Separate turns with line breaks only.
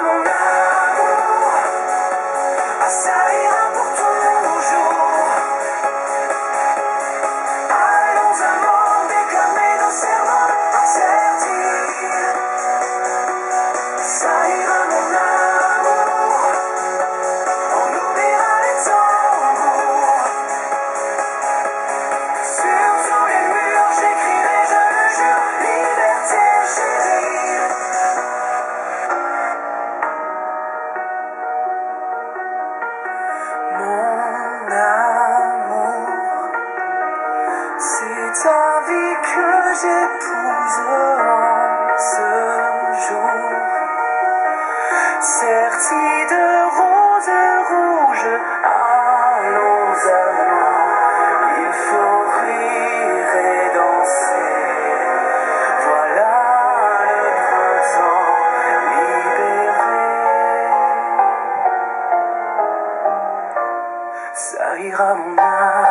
mon amour, ah, ça ira pour toujours. Allons amants, déclamer nos serments interdits. Ça ira mon amour, on oubliera les tambours. Sur tous les murs j'écrirai, je le jure, liberté chérie. Mon amour, c'est ta vie que j'épouse en ce jour. Sertie de roses rouges, allons amants, il faut rire et danser. Voilà le printemps libéré. Ça ira mon âme.